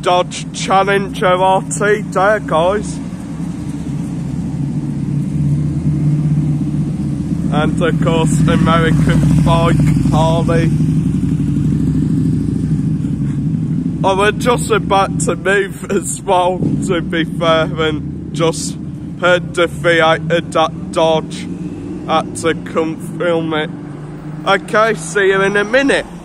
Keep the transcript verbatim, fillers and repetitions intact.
Dodge Challenger R T there, guys. And of course, American bike, Harley. I was just about to move as well, to be fair, and just heard the V eight of that Dodge. Had to come film it. Okay, see you in a minute.